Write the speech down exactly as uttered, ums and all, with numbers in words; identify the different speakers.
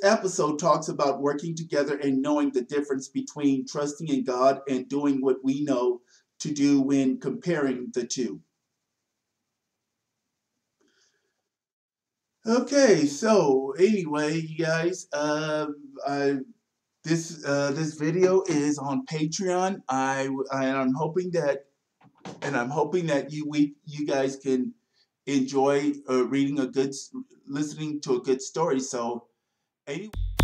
Speaker 1: episode talks about working together and knowing the difference between trusting in God and doing what we know to do when comparing the two. Okay, so anyway, you guys, uh, I, this uh, this video is on Patreon. I and I'm hoping that and I'm hoping that you we you guys can enjoy uh, reading a good, listening to a good story. So anyway.